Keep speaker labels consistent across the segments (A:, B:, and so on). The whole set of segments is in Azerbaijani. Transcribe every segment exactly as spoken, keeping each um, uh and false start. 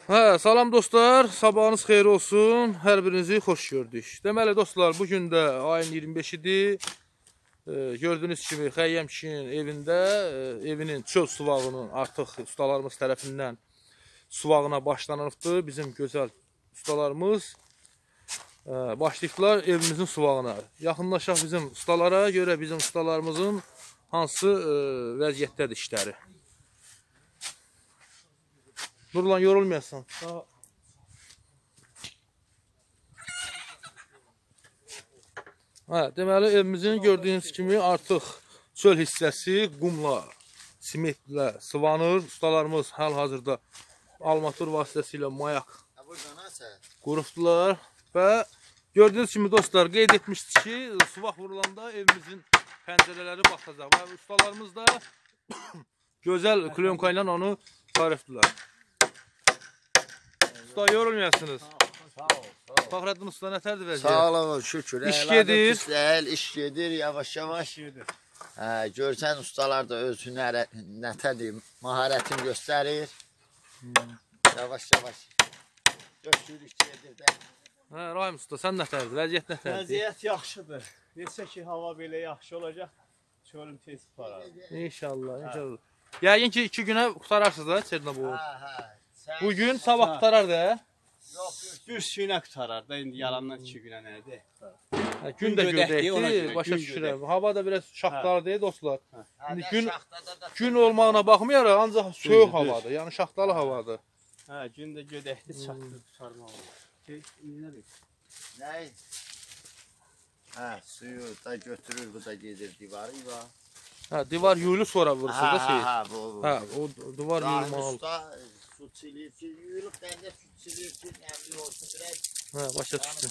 A: Hə, salam dostlar, sabahınız xeyir olsun, hər birinizi xoş gördük. Deməli dostlar, bugün də ayın iyirmi beşidir. E, gördüyünüz kimi Xəyyəm kişinin evində, e, evinin çöl suvağının artıq ustalarımız tərəfindən suvağına başlanılıbdır. Bizim gözəl ustalarımız e, başlayıblar evimizin suvağına. Yaxınlaşaq bizim ustalara görə bizim ustalarımızın hansı e, vəziyyətdədir işləri. Nurlan, yorulmayasan. Hə, deməli evimizin gördüyünüz kimi artıq çöl hissəsi qumla, simentlə sıvanır. Ustalarımız hal-hazırda armatur vasitəsilə mayak qurubdular və gördüyünüz kimi dostlar qeyd etmişdik ki, suvaq vurulanda evimizin pəncərələri batacaq və ustalarımız da gözəl klyonka ilə onu tarifdilər. Usta, yorulmayasınız.
B: Sağ ol.
A: Fəxrəddin usta nətərdir vəziyyət?
B: Sağ olun, şükür.
A: İş gedir.
B: Değil, iş gedir, yavaş yavaş. Hə, görsən ustalar da öz hünəri, nətədir, maharətini göstərir. Hmm. Yavaş yavaş. Göstürük gedir də.
A: Hə, Rahim usta, sən nətərdir? Vəziyyət nətərdir?
C: Vəziyyət yaxşıdır. Desə ki, hava belə yaxşı olacaq, çölüm tez qutarar.
A: İnşallah, inşallah. Yəqin ki, iki günə qutararsınız da Çernobolu.
B: Hə, hə.
A: Bugün sabah qutarar da.
C: Yox, yox. Düz günə qutarar da, indi yalandan iki günə nədir?
A: Hə, gün də gördəkdir, başa düşürəm. Hava da biraz şaxtalı deyil dostlar. İndi gün, gün olmağına baxmayaraq, ancaq soyuq havadır, yəni şaxtalı havadır.
C: Hə, gün də gödəkdir, çatdır, qutarmaq olur.
B: Nə? Hə, suyu da götürür, bu da gedir divarı var.
A: Hə, divar yuyulur sonra vurursunuz da şey.
B: Hə, bu.
A: Hə, o divar yuyulmalı.
B: Su çilir ki, yuyulup bende su çilir ki, nemli olsun biraz.
A: Hə, başa düşdüm.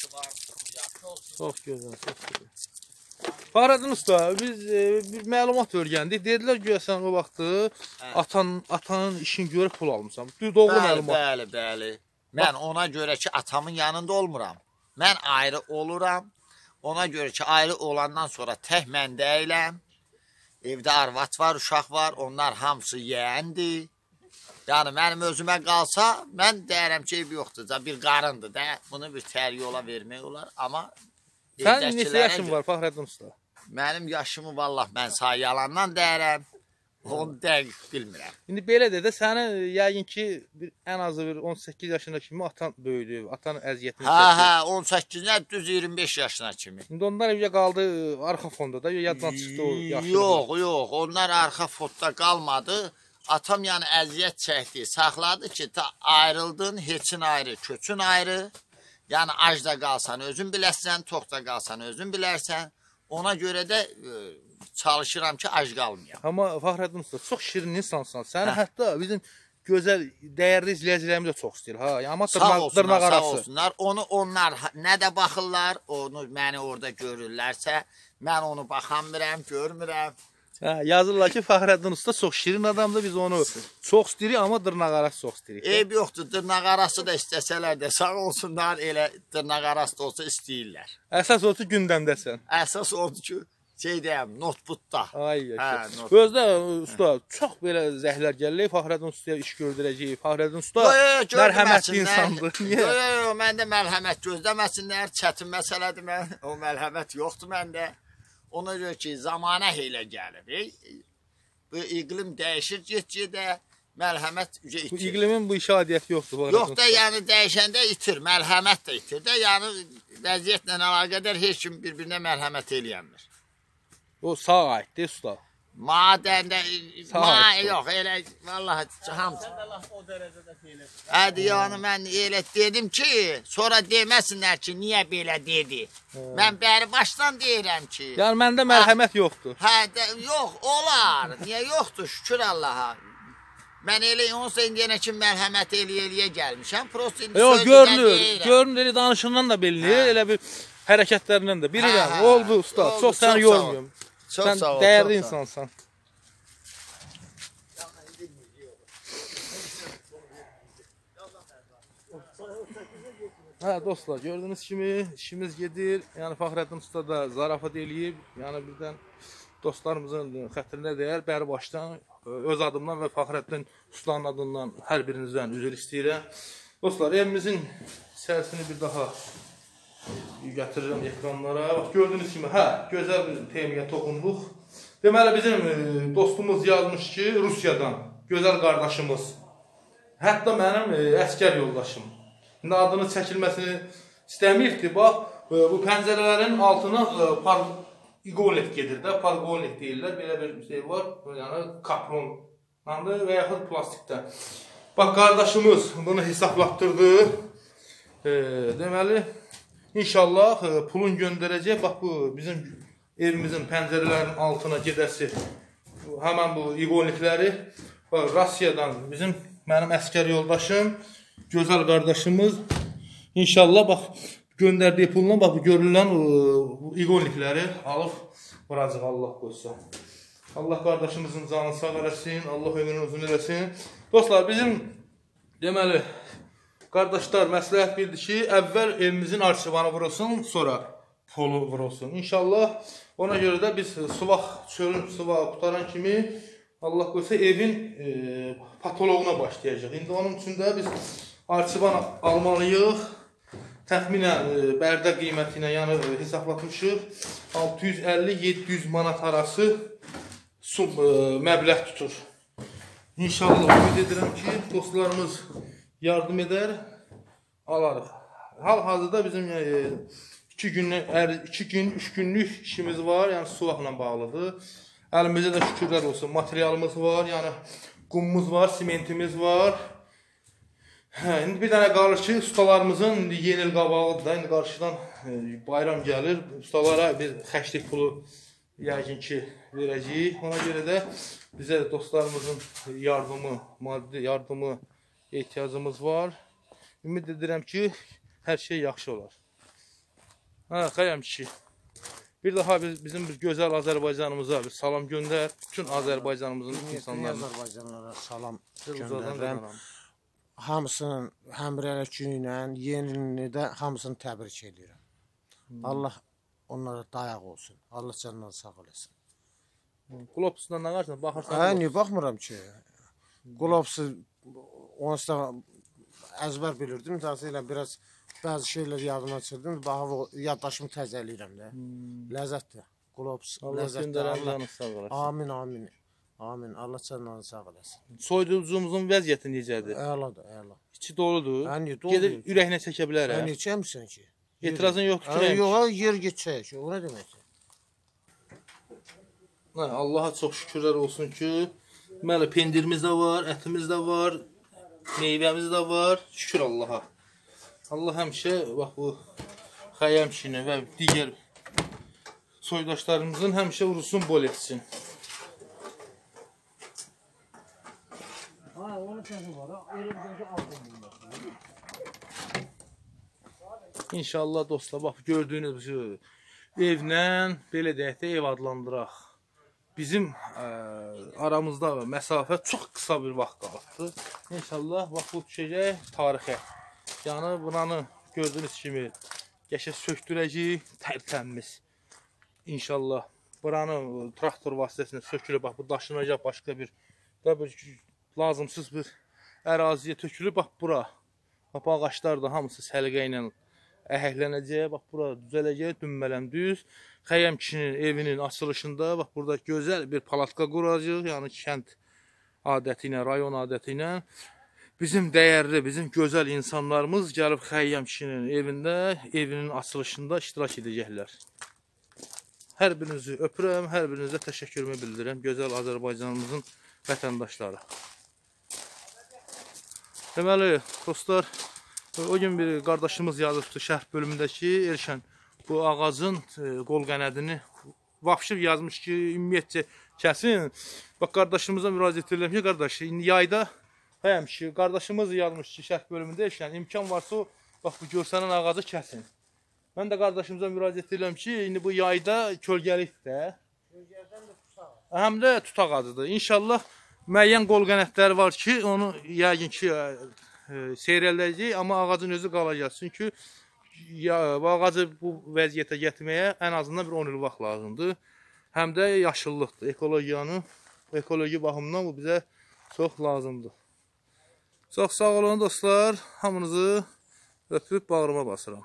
A: Çox gözəl, çox gözəl. Fəxrəddin usta, biz e, bir məlumat öyrəndik. Dedilər ki, sən o vaxtı atan, atanın işini görüb pul almışsan. Doğru
B: bəli,
A: məlumat.
B: Bəli, bəli. Mən ona görə ki, atamın yanında olmuram. Mən ayrı oluram. Ona görə ki, ayrı olandan sonra tək mən deyiləm. Evdə arvat var, uşaq var, onlar hamısı yeğəndir. Yəni, mənim özümə qalsa, mən deyərəm ki, ev yoxdur, bir qarındır da, bunu bir tər yola vermək olar, amma...
A: Sən neçə yaşın var, Fəxrəddin usta?
B: Mənim yaşımı, vallah, mən sağ yalandan deyərəm, onu dəqiq bilmirəm.
A: İndi belə də də, sənin yəqin ki, bir, ən azı bir on səkkiz yaşında kimi atan böyüdü, atanın əziyyətini
B: çəkdi. Hə, hə, on səkkizinə düz iyirmi beş yaşına kimi.
A: İndi onlar evdə qaldı, arxa fonda da, yaddan çıxdı o yaşlı.
B: Yox, yox, onlar arxa fondda qalmadı. Atam yəni əziyyət çəkdi, saxladı ki, ta ayrıldın, heçin ayrı, köçün ayrı. Yəni acda qalsan özün bilərsən, toxda qalsan özün bilərsən. Ona görə də e, çalışıram ki, ac qalmayam.
A: Amma Fəxrəddin usta, çox şirin insansan. Səni hətta bizim gözəl, dəyərli izləyicilərimiz də çox istəyir. Ha, amma
B: sağ olsunlar, sağ olsunlar. Onu onlar nə də baxırlar, onu məni orada görürlərsə, mən onu baxamıram, görmürəm.
A: Hə, yazırlar ki, Fəxrəddin usta çox şirin adamdır, biz onu çox istəyirik, amma dırnaq arası çox istəyirik.
B: Eyb yoxdur, dırnaq arası da istəsələr də sağ olsunlar, elə dırnaq arası da olsa istəyirlər.
A: Əsas odur ki, gündəmdəsən.
B: Əsas odur ki, şey deyəm, notbutda.
A: Ay yaşa. Özdə usta, çox belə zəhlər gəlir, Fəxrəddin ustaya iş gördürəcək. Fəxrəddin usta mərhəmətli insandır.
B: Yox, yox, yox, məndə mərhəmət gözləməsinlər, çətin məsələdir mən, o mərhəmət yoxdur məndə. Ona görə ki, zamana elə gəlir. Bu iqlim dəyişir, get-gedə mərhəmət itir.
A: Bu iqlimin bu işə adiyyəti yoxdur.
B: Yox da, yəni dəyişəndə itir, mərhəmət də itir də. Yəni vəziyyətlə əlaqədar heç kim bir-birinə mərhəmət eləyənmir.
A: O sağ aiddir, usta.
B: Madəndə, ma yox, elə, vallahi, hamısı.
C: O dərəcədə elə.
B: Hədi, yəni, mən elə dedim ki, sonra deməsinlər ki, niyə belə dedi. Mən bəri başdan deyirəm ki.
A: Yəni, məndə mərhəmət yoxdur.
B: Hə, yox, olar. Niyə yoxdur, şükür Allaha. Mən elə onsa indiyənə ki, mərhəmət eləyə-eləyə gəlmişəm.
A: Yox, görünür, görünür, danışından da bilinir, elə bir hərəkətlərindən də. Bilirəm, oldu usta, çox səni yormuyorum. Sən dəyərli insansan. Hə dostlar, gördüyünüz kimi işimiz gedir. Yəni Fəxrəddin usta da zarafat eləyib. Yəni birdən dostlarımızın xətrinə deyər, bəri başdan öz adımdan və Fəxrəddin Ustanın adından hər birinizdən üzr istəyirəm. Dostlar, evimizin içərisini bir daha gətirirəm ekranlara. Bax, gördüyünüz kimi, hə, gözəl bir temiyə toxunduq. Deməli, bizim dostumuz yazmış ki, Rusiyadan, gözəl qardaşımız, hətta mənim əskər yoldaşım. İndi adını çəkilməsini istəməyibdir. Bax, bu pəncərələrin altına iqonet gedir də, parqonet deyirlər. Belə bir şey var, yəni kapronlandır və yaxud plastikdən. Bax, qardaşımız bunu hesablatdırdı. E, deməli, inşallah e, pulun göndərəcək. Bax, bu bizim evimizin pəncərələrinin altına gedəsi. Bu, həmən bu iqonetləri. Bax, Rusiyadan bizim, mənim əskər yoldaşım, gözəl qardaşımız. İnşallah, bax, göndərdiyi pulla, bax, bu görülən e, iqonetləri alıb vuracaq, Allah qoysa. Allah qardaşımızın canını sağ eləsin, Allah ömrünü uzun eləsin. Dostlar, bizim deməli, qardaşlar məsləhət bildi ki, əvvəl evimizin arşivanı vurulsun, sonra pulu vurulsun. İnşallah, ona görə də biz suvaq, çölün suvağı qutaran kimi, Allah qoysa, evin e, patoloğuna başlayacaq. İndi onun üçün də biz arşivan almalıyıq. Təxminən e, bərdə qiyməti ilə yəni hesablatmışıq. altı yüz əlli yeddi yüz manat arası sum e, məbləğ tutur. İnşallah ümid edirəm ki, dostlarımız yardım edər, alarıq. Hal-hazırda bizim iki gün, iki gün, üç günlük işimiz var, yəni suvaqla bağlıdır. Əlimizdə də şükürlər olsun, materialımız var, yəni qumumuz var, simentimiz var. Hə, indi bir dənə qalır ki, ustalarımızın indi yeni il qabağıdır da, indi qarşıdan e, bayram gəlir, ustalara bir xərclik pulu yəqin ki verəcəyik. Ona görə də bizə dostlarımızın yardımı, maddi yardımı ehtiyacımız var. Ümid edirəm ki, hər şey yaxşı olar. Hə, Xəyəm kişi. Bir daha biz, bizim bir gözəl Azərbaycanımıza bir salam göndər. Bütün Azərbaycanımızın insanlarına.
D: Azərbaycanlara salam göndərirəm. Hamısının həmrəylik günü ilə, yeni ilini də hamısını təbrik edirəm. Hmm. Allah onlara dayaq olsun. Allah canından sağ olasın.
A: Qulopsundan nə qarşısına baxırsan?
D: Hə, niyə baxmıram ki? Qulopsu, onsuz da əzbər bilirdim. Təzə biraz bəzi şeylər yadıma çıxırdım. Baxıb yaddaşımı təzələyirəm də. Hmm. Ləzzətdir. Qulopsu, ləzzətdir. Allah amin, amin. Amin. Allah canından sağ olasın.
A: Soyuducumuzun vəziyyəti necədir?
D: Əladır, əla.
A: İçi doludur.
D: Hə, doludur.
A: Gedib ürəyinə çəkə bilər.
D: Hə, neçəmsən ki?
A: Etirazın yoxdur ki?
D: Yox, yer geçəcək. O nə deməkdir?
A: Allaha çox şükürlər olsun ki, deməli pendirimiz də var, ətimiz də var, meyvəmiz də var. Şükür Allaha. Allah həmişə bax bu Xəyəm kişini və digər soydaşlarımızın həmişə urusun bol etsin.
D: Ha, onun sözü var. Elimdəki aldım.
A: İnşallah dostlar, bax gördüyünüz evlə belə deyək də ev adlandıraq. Bizim ə, aramızda məsafə çox qısa bir vaxt qalıbdır. İnşallah bax bu düşəcək tarixə. Yəni buranı gördüyünüz kimi qəşəng sökdürəcəyik, tərtəmiz. İnşallah buranı traktor vasitəsilə sökülüb, bax bu daşınacaq başqa bir, bir lazımsız bir əraziyə tökülüb, bax bura. Bax ağaçlar da hamısı səliqə ilə əhəklənəcək, bax bura düzələcək, dünmələm düz. Xəyəm kişinin evinin açılışında bax burada gözəl bir palatka quracaq, yəni kənd adəti ilə, rayon adəti ilə. Bizim dəyərli, bizim gözəl insanlarımız gəlib Xəyəm kişinin evində, evinin açılışında iştirak edəcəklər. Hər birinizi öpürəm, hər birinizə təşəkkürümü bildirirəm, gözəl Azərbaycanımızın vətəndaşları. Deməli, dostlar, o gün bir qardaşımız yazıbdı şərh bölümündəki Erşən bu ağacın e, qol qənədini vapşıb yazmış ki, ümumiyyətcə kəsin. Bax, qardaşımıza müraciət edirəm ki, qardaş, indi yayda həyəm ki, qardaşımız yazmış ki, şərh bölümündə Erşən, imkan varsa o, bax, bu görsənən ağacı kəsin. Mən də qardaşımıza müraciət edirəm ki, indi bu yayda kölgəlikdir də.
D: Kölgədən də tutaq.
A: Həm də tutaq ağacıdır. İnşallah müəyyən qol qənədləri var ki, onu yəqin ki, seyrələcək, amma ağacın özü qalacaq. Çünki ya, bu ağacı bu vəziyyətə gətirməyə ən azından bir on il vaxt lazımdır. Həm də yaşıllıqdır, ekologiyanı ekoloji baxımından bu bizə çox lazımdır. Çox sağ olun dostlar. Hamınızı öpüb bağrıma basıram.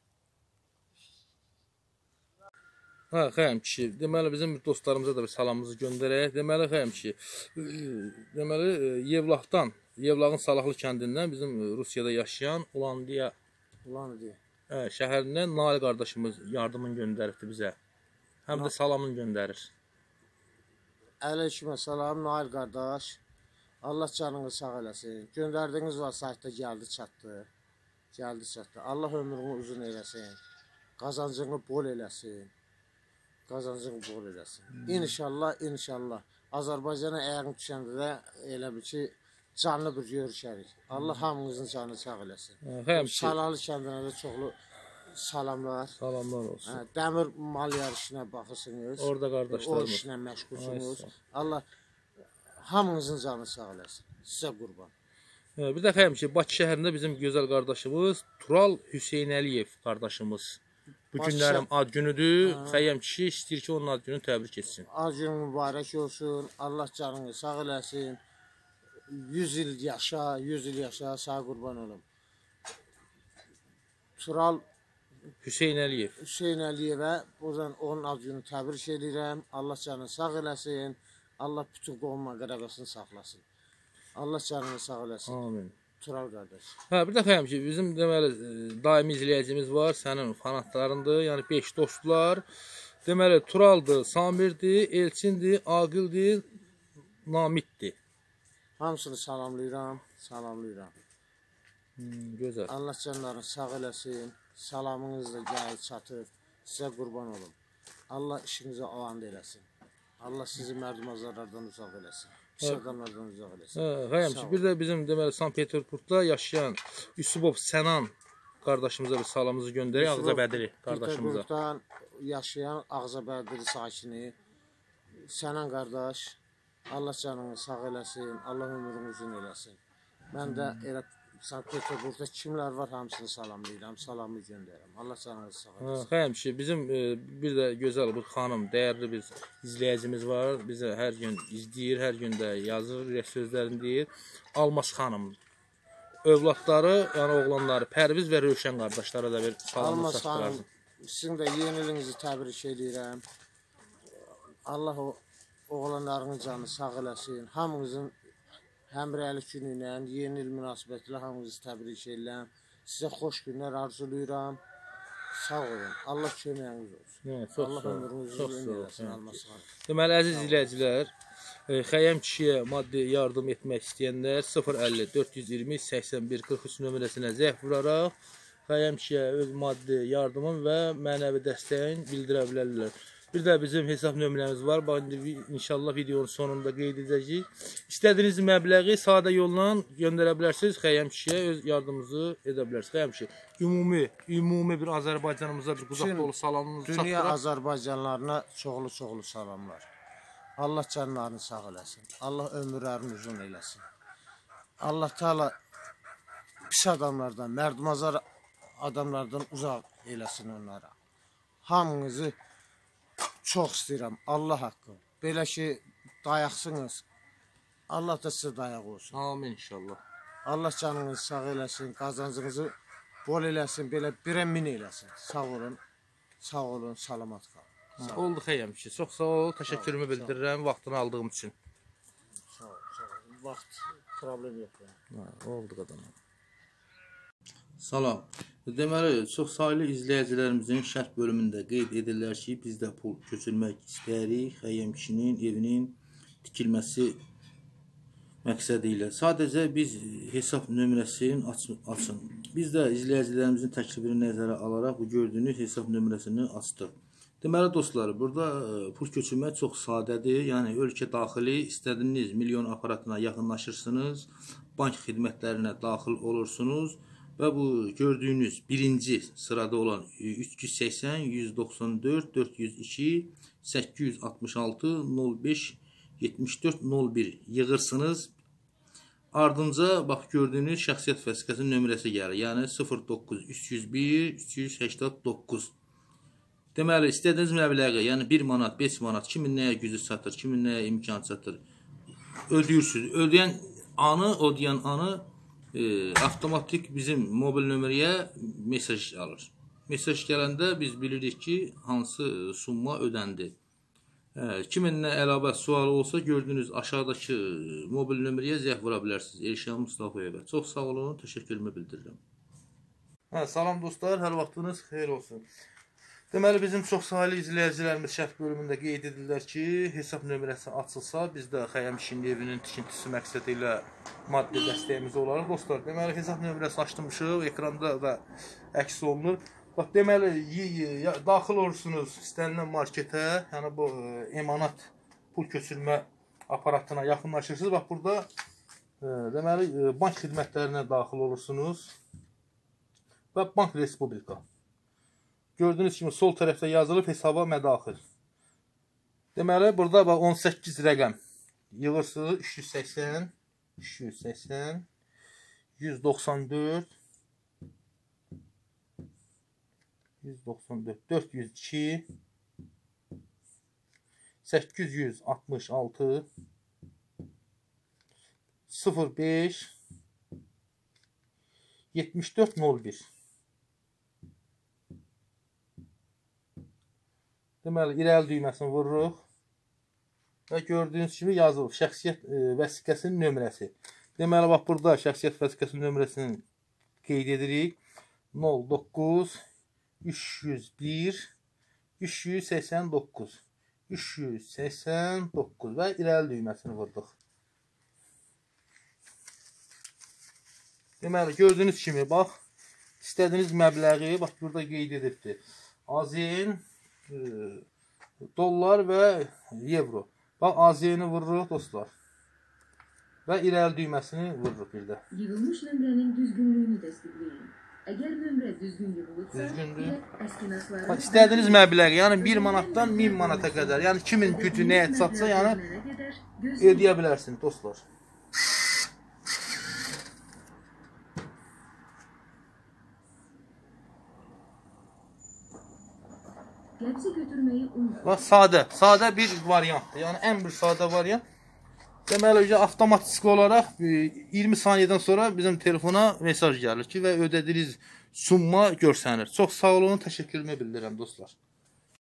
A: Hə, xəyəm kişi, deməli bizim dostlarımıza da bir salamımızı göndərək. Deməli xəyəm kişi, deməli Yevlaxdan, Yevlaxın Salahlı kəndindən bizim Rusiyada yaşayan Ulandiya
D: Ulandiya
A: hə, şəhərindən Nail qardaşımız yardımını göndəribdi bizə. Həm də salamını göndərir.
D: Əleyküm salam Nail qardaş. Allah canını sağ eləsin. Göndərdiyiniz vasitə gəldi çatdı. Gəldi çatdı. Allah ömrünü uzun eləsin. Qazancını bol eləsin. Qazancını bol eləsin. İnşallah, inşallah. Azərbaycana ayağın düşəndə də elə bir ki, canlı bir görüşərik. Allah hamınızın canını sağ eləsin. Salahlı kəndinə də çoxlu salamlar.
A: Salamlar olsun.
D: Hə, dəmir mal yarışına baxırsınız.
A: Orada qardaşlarımız.
D: O işlə məşğulsunuz. Allah hamınızın canını sağ eləsin. Sizə qurban.
A: Bir də xəyəm ki, Bakı şəhərində bizim gözəl qardaşımız Tural Hüseynəliyev qardaşımız. Bu günlərim ad günüdür. Xəyəm kişi istəyir ki, onun ad gününü təbrik etsin.
D: Ad günü mübarək olsun. Allah canını sağ eləsin. yüz il yaşa, yüz il yaşa, sağ qurban olum. Tural
A: Hüseynəliyev.
D: Hüseynəliyevə buradan onun ad günü təbrik edirəm. Allah canını sağ eləsin. Allah bütün qovma qıraqasını saxlasın. Allah canını sağ eləsin.
A: Amin.
D: Tural qardaş.
A: Hə, bir də xəyəm ki, bizim deməli daimi izləyicimiz var, sənin fanatlarındır, yəni beş dostlar. Deməli Turaldır, Samirdir, Elçindir, Aqildir, Namiddir.
D: Hamısını salamlayıram, salamlayıram.
A: Hmm, gözəl.
D: Allah canlarını sağ eləsin. Salamınız da gəlib çatır. Sizə qurban olum. Allah işinizi avan eləsin. Allah sizi mərdumazlardan uzaq eləsin. Pis adamlardan uzaq eləsin.
A: Hə, xəyəm ki, bir də bizim deməli Sankt Peterburqda yaşayan Yusubov Sənan qardaşımıza bir salamımızı göndərək, Ağzabədiri qardaşımıza.
D: Peterburqdan yaşayan Ağzabədiri sakini Sənan qardaş, Allah canını sağ eləsin, Allah ömrünü uzun eləsin. Mən də elə Sankt Peterburqda kimlər var hamısını salamlayıram, salamı göndərirəm. Allah canını sağ eləsin.
A: Xəyəm ki, bizim e, bir də gözəl bir xanım, dəyərli bir izləyicimiz var. Bizə hər gün izləyir, hər gün də yazır, ürək sözlərini deyir. Almaz xanım. Övladları, yəni oğlanları Pərviz və Rövşən qardaşlara da bir salamı çatdırarım.
D: Sizin də yeni ilinizi təbrik edirəm. Allah o oğlanların canını sağ eləsin. Hamınızın həmrəylik günü ilə, yeni il münasibətilə hamınızı təbrik edirəm. Sizə xoş günlər arzulayıram. Sağ olun. Allah köməyiniz olsun.
A: Hə, çox
D: Allah
A: sağ olun.
D: ömrünüzü
A: Çox
D: uzun
A: sağ olun.
D: eləsin. Almasın.
A: Deməli, əziz izləyicilər, e, Xəyəm kişiyə maddi yardım etmək istəyənlər sıfır əlli dörd yüz iyirmi səksən bir qırx üç nömrəsinə zəng vuraraq Xəyəm kişiyə öz maddi yardımın və mənəvi dəstəyin bildirə bilərlər. Bir də bizim hesab nömrəmiz var. Bax, inşallah videonun sonunda qeyd edəcəyik. İstədiyiniz məbləği sadə yolla göndərə bilərsiniz. Xəyəm kişiyə öz yardımınızı edə bilərsiniz. Xəyəm kişi, ümumi, ümumi bir Azərbaycanımıza bir quzaq dolu salamınızı çatdıraq.
D: Dünya Azərbaycanlarına çoxlu-çoxlu salamlar. Allah canlarını sağ eləsin. Allah ömürlərini uzun eləsin. Allah Teala pis adamlardan, mərdumazar adamlardan uzaq eləsin onlara. Hamınızı çox istəyirəm, Allah haqqı. Belə ki, dayaqsınız. Allah da sizə dayaq olsun.
A: Amin inşallah.
D: Allah canınızı sağ eləsin, qazancınızı bol eləsin, belə birə min eləsin. Sağ olun, sağ olun, salamat qalın.
A: Ha, oldu Xəyəm kişi. Çox sağ ol, təşəkkürümü bildirirəm vaxtını aldığım üçün.
D: Sağ ol, sağ ol. Vaxt problem yox.
A: Ha, oldu qadınlar. Salam. Deməli, çox saylı izləyicilərimizin şərh bölümündə qeyd edirlər ki, biz də pul köçürmək istəyirik. Xəyəm kişinin evinin tikilməsi məqsədi ilə. Sadəcə biz hesab nömrəsini açın. Biz də izləyicilərimizin təklifini nəzərə alaraq bu gördüyünüz hesab nömrəsini açdıq. Deməli dostlar, burada pul köçürmək çox sadədir. Yəni ölkə daxili istədiyiniz milyon aparatına yaxınlaşırsınız, bank xidmətlərinə daxil olursunuz. Və bu gördüyünüz birinci sırada olan üç yüz səksən yüz doxsan dörd dörd yüz iki səkkiz yüz altmış altı nol beş yetmiş dörd nol bir yığırsınız. Ardınca bax gördüyünüz şəxsiyyət vəsiqəsinin nömrəsi gəlir. Yəni sıfır doqquz üç yüz bir üç yüz səksən doqquz. Deməli, istədiyiniz məbləği, yəni bir manat, beş manat, kimin nəyə gücü çatır, kimin nəyə imkan çatır. ödəyirsiniz. Ödəyən anı, ödəyən anı e, avtomatik bizim mobil nömrəyə mesaj alır. Mesaj gələndə biz bilirik ki, hansı summa ödəndi. Hə, kiminlə əlavə sualı olsa gördüyünüz aşağıdakı mobil nömrəyə zəng vura bilərsiniz. Elşən Mustafayevə. Çox sağ olun, təşəkkürümü bildirirəm. Hə, salam dostlar, hər vaxtınız xeyir olsun. Deməli, bizim çox sayılı izləyicilərimiz şərh bölümündə qeyd edirlər ki, hesab nömrəsi açılsa, biz də Xəyyəm kişinin evinin tikintisi məqsədi ilə maddi dəstəyimiz olaraq. Dostlar, deməli, hesab nömrəsi açmışıq, ekranda da əks olunur. Bax, deməli, daxil olursunuz istənilən marketə, yəni bu emanat pul köçürmə aparatına yaxınlaşırsınız. Bax, burada deməli, bank xidmətlərinə daxil olursunuz və Bank Respublika. Gördüyünüz kimi sol tərəfdə yazılıb hesaba mədaxil. Deməli, burada bax on səkkiz rəqəm yığırsınız. üç yüz səksən, üç yüz səksən, yüz doxsan dörd, yüz doxsan dörd, dörd yüz iki, səkkiz yüz altmış altı, sıfır beş, yetmiş dörd nol bir. Deməli, irəli düyməsini vururuq və gördüyünüz kimi yazılıb şəxsiyyət e, vəsiqəsinin nömrəsi. Deməli, bax, burada şəxsiyyət vəsiqəsinin nömrəsini qeyd edirik. nol doqquz üç yüz bir üç yüz səksən doqquz üç yüz səksən doqquz və irəli düyməsini vurduq. Deməli, gördüyünüz kimi, bax, istədiyiniz məbləği, bax, burada qeyd edibdir. A Z N, dollar və evro. Bax, A Z N-i vururuq, dostlar. Və irəli düyməsini vururuq bir də.
E: Yığılmış nömrənin düzgünlüyünü təsdiqləyin. Əgər nömrə düzgün yığılıbsa, əskiməsları...
A: Bax, istədiyiniz məbləği, yəni bir manatdan min manata qədər, yəni kimin gücü nəyə çatsa, yəni ödəyə bilərsiniz, dostlar.
E: Qəbzi götürməyi unutmayın.
A: Bax, sadə, sadə bir variantdır. Yəni, ən bir sadə variant. Deməli, avtomatik olaraq iyirmi saniyədən sonra bizim telefona mesaj gəlir ki, və ödədiyiniz summa görsənir. Çox sağ olun, təşəkkürümü bildirirəm, dostlar.